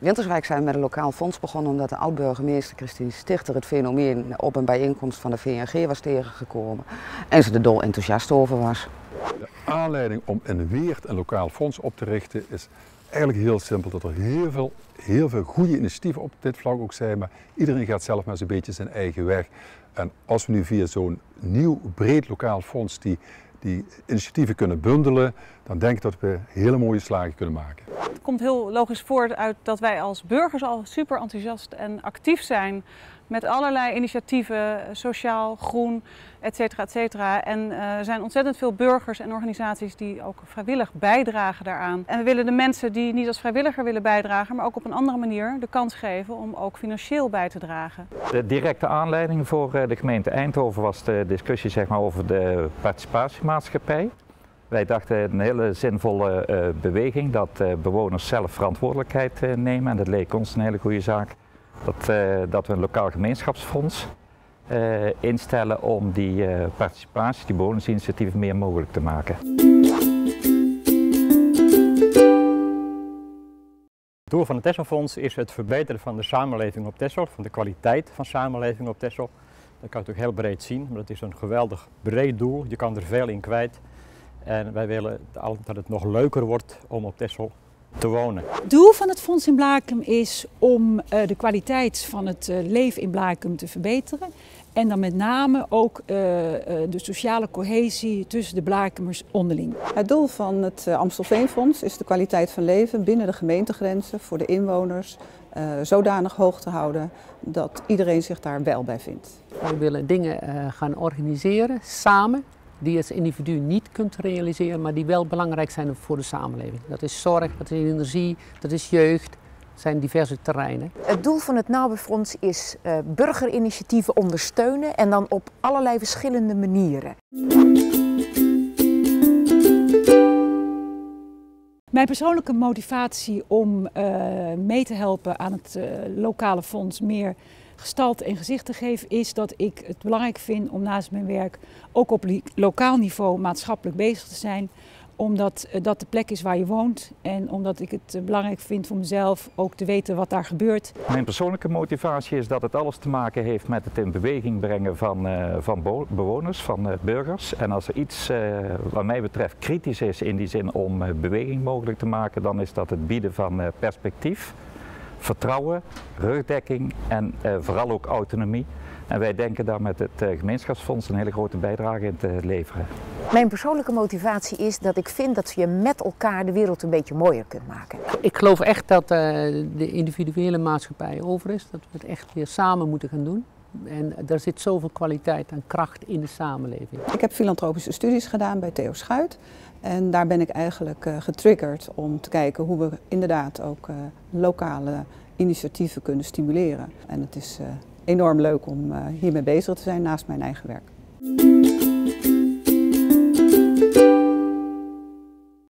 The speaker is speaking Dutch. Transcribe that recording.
Winterswijk zijn met een lokaal fonds begonnen omdat de oud-burgemeester Christine Stichter het fenomeen op een bijeenkomst van de VNG was tegengekomen en ze er dol enthousiast over was. De aanleiding om in Weert een lokaal fonds op te richten is eigenlijk heel simpel. Dat er heel veel goede initiatieven op dit vlak ook zijn, maar iedereen gaat zelf maar zo'n beetje zijn eigen weg. En als we nu via zo'n nieuw breed lokaal fonds die initiatieven kunnen bundelen, dan denk ik dat we hele mooie slagen kunnen maken. Het komt heel logisch voort uit dat wij als burgers al super enthousiast en actief zijn met allerlei initiatieven, sociaal, groen, et cetera. En er zijn ontzettend veel burgers en organisaties die ook vrijwillig bijdragen daaraan. En we willen de mensen die niet als vrijwilliger willen bijdragen, maar ook op een andere manier de kans geven om ook financieel bij te dragen. De directe aanleiding voor de gemeente Eindhoven was de discussie over de participatiemaatschappij. Wij dachten een hele zinvolle beweging dat bewoners zelf verantwoordelijkheid nemen en dat leek ons een hele goede zaak. Dat we een lokaal gemeenschapsfonds instellen om die participatie, die bewonersinitiatieven meer mogelijk te maken. Het doel van het Texelfonds is het verbeteren van de samenleving op Texel, van de kwaliteit van samenleving op Texel. Dat kan je natuurlijk heel breed zien, maar het is een geweldig breed doel. Je kan er veel in kwijt. En wij willen dat het nog leuker wordt om op Texel te wonen. Het doel van het Fonds in Blaakem is om de kwaliteit van het leven in Blaakem te verbeteren. En dan met name ook de sociale cohesie tussen de Blakemers onderling. Het doel van het Amstelveenfonds is de kwaliteit van leven binnen de gemeentegrenzen voor de inwoners zodanig hoog te houden dat iedereen zich daar wel bij vindt. We willen dingen gaan organiseren samen, die je als individu niet kunt realiseren, maar die wel belangrijk zijn voor de samenleving. Dat is zorg, dat is energie, dat is jeugd, dat zijn diverse terreinen. Het doel van het NABE-fonds is burgerinitiatieven ondersteunen en dan op allerlei verschillende manieren. Mijn persoonlijke motivatie om mee te helpen aan het lokale fonds meer gestalte en gezicht te geven is dat ik het belangrijk vind om naast mijn werk ook op lokaal niveau maatschappelijk bezig te zijn. Omdat dat de plek is waar je woont en omdat ik het belangrijk vind voor mezelf ook te weten wat daar gebeurt. Mijn persoonlijke motivatie is dat het alles te maken heeft met het in beweging brengen van bewoners, van burgers. En als er iets wat mij betreft kritisch is in die zin om beweging mogelijk te maken, dan is dat het bieden van perspectief, vertrouwen, rugdekking en vooral ook autonomie. En wij denken daar met het gemeenschapsfonds een hele grote bijdrage in te leveren. Mijn persoonlijke motivatie is dat ik vind dat je met elkaar de wereld een beetje mooier kunt maken. Ik geloof echt dat de individuele maatschappij over is, dat we het echt weer samen moeten gaan doen. En er zit zoveel kwaliteit en kracht in de samenleving. Ik heb filantropische studies gedaan bij Theo Schuit. En daar ben ik eigenlijk getriggerd om te kijken hoe we inderdaad ook lokale initiatieven kunnen stimuleren. En het is enorm leuk om hiermee bezig te zijn naast mijn eigen werk.